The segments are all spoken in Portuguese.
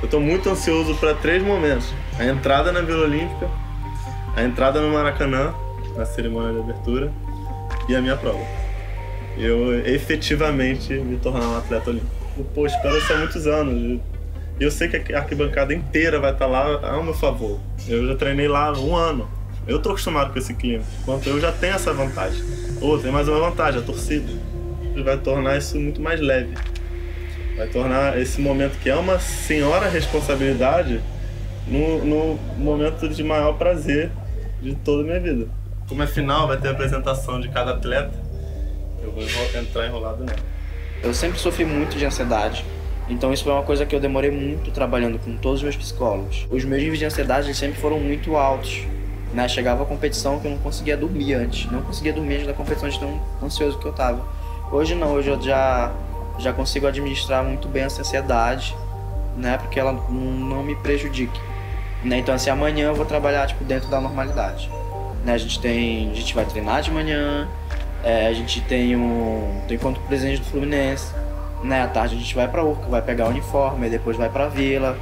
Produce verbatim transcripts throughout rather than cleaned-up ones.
Eu tô muito ansioso para três momentos. A entrada na Vila Olímpica, a entrada no Maracanã, na cerimônia de abertura, e a minha prova. Eu efetivamente me tornar um atleta olímpico. Pô, espero isso há muitos anos. E eu sei que a arquibancada inteira vai estar lá ao meu favor. Eu já treinei lá há um ano. Eu tô acostumado com esse clima. Enquanto eu já tenho essa vantagem. Ou tem mais uma vantagem, a torcida. Vai tornar isso muito mais leve. Vai tornar esse momento, que é uma senhora responsabilidade, no, no momento de maior prazer de toda a minha vida. Como é final, vai ter a apresentação de cada atleta, eu vou entrar enrolado nela. Eu sempre sofri muito de ansiedade, então isso foi uma coisa que eu demorei muito trabalhando com todos os meus psicólogos. Os meus níveis de ansiedade eles sempre foram muito altos, né? Chegava a competição que eu não conseguia dormir antes, não conseguia dormir antes da competição de tão ansioso que eu estava. Hoje não, hoje eu já... já consigo administrar muito bem essa ansiedade, né, porque ela não me prejudique, né, então assim, amanhã eu vou trabalhar, tipo, dentro da normalidade, né, a gente tem, a gente vai treinar de manhã, é, a gente tem um, tem encontro com o presidente do Fluminense, né, à tarde a gente vai pra Urca, vai pegar o uniforme, depois vai pra Vila.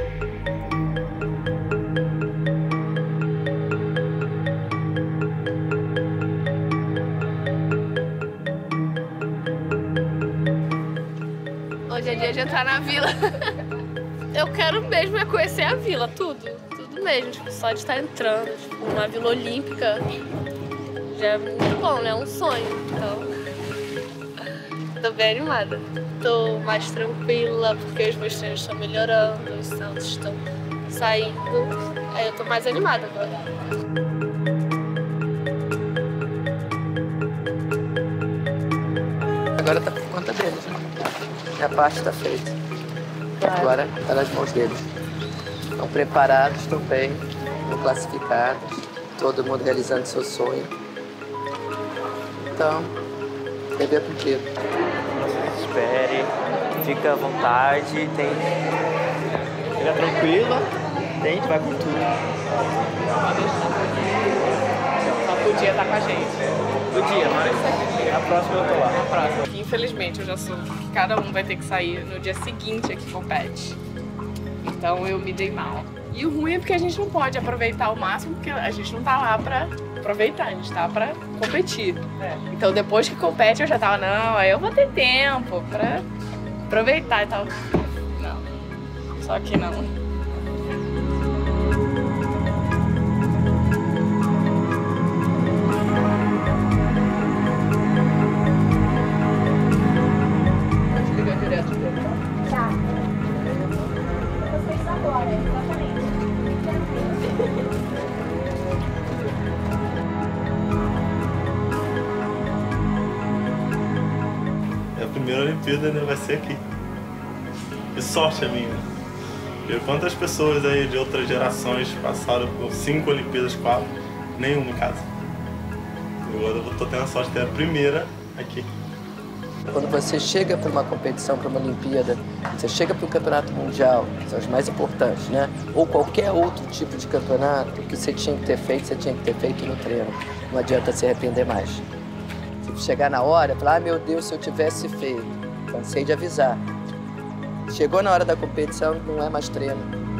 Hoje é dia de entrar na Vila. Eu quero mesmo é conhecer a Vila, tudo. Tudo mesmo, tipo, só de estar entrando. Tipo, uma Vila Olímpica já é muito bom, né? É um sonho. Então, tô bem animada. Tô mais tranquila, porque os meus treinos estão melhorando, os saltos estão saindo. Aí eu tô mais animada agora. Agora tá por conta deles, né? A parte está feita. Agora está nas mãos deles. Estão preparados também, estão classificados, todo mundo realizando seu sonho. Então, dever cumprido. Espere, fica à vontade, tem... fica tranquila, a gente vai com tudo. Só podia estar com a gente. Podia, mas a próxima eu tô lá. Na próxima. Infelizmente, eu já soube que cada um vai ter que sair no dia seguinte aqui compete. Então eu me dei mal. E o ruim é porque a gente não pode aproveitar o máximo, porque a gente não tá lá pra aproveitar, a gente tá pra competir. É. Então depois que compete eu já tava, não, aí eu vou ter tempo pra aproveitar e tal. Não, só que não. A primeira Olimpíada, né, vai ser aqui. Que sorte a minha. E quantas pessoas aí de outras gerações passaram por cinco Olimpíadas, quatro, nenhuma em casa. Agora eu tô tendo a sorte de ter a primeira aqui. Quando você chega para uma competição, para uma Olimpíada, você chega para o Campeonato Mundial, que são os mais importantes, né? Ou qualquer outro tipo de campeonato, o que você tinha que ter feito, você tinha que ter feito no treino. Não adianta se arrepender mais. Se chegar na hora, falar, ah, meu Deus, se eu tivesse feito. Cansei de avisar. Chegou na hora da competição, não é mais treino.